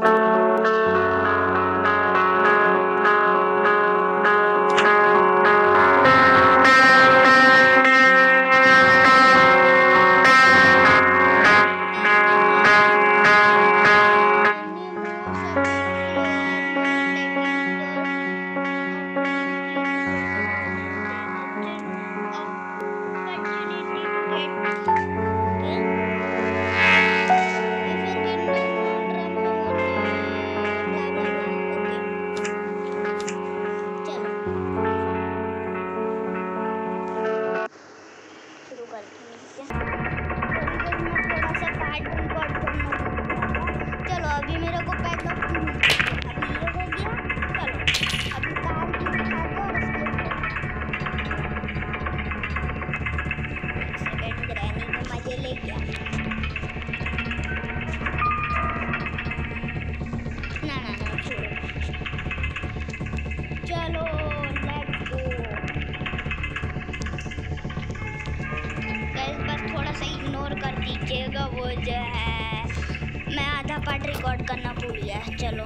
दीजिएगा, वो जो है मैं आधा पार्ट रिकॉर्ड करना भूल गया। चलो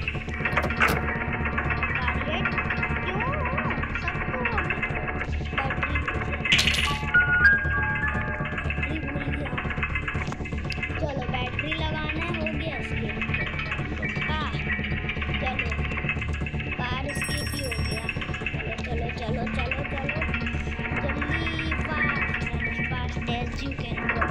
बैटरी लगाना हो गया चलो कार स्केप ही हो गया। चलो चलो चलो चलो जल्दी fast as you can go.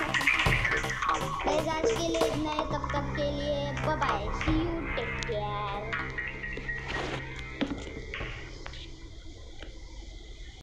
आज के लिए इतना है, तब तक के लिए bye bye, see you, take care.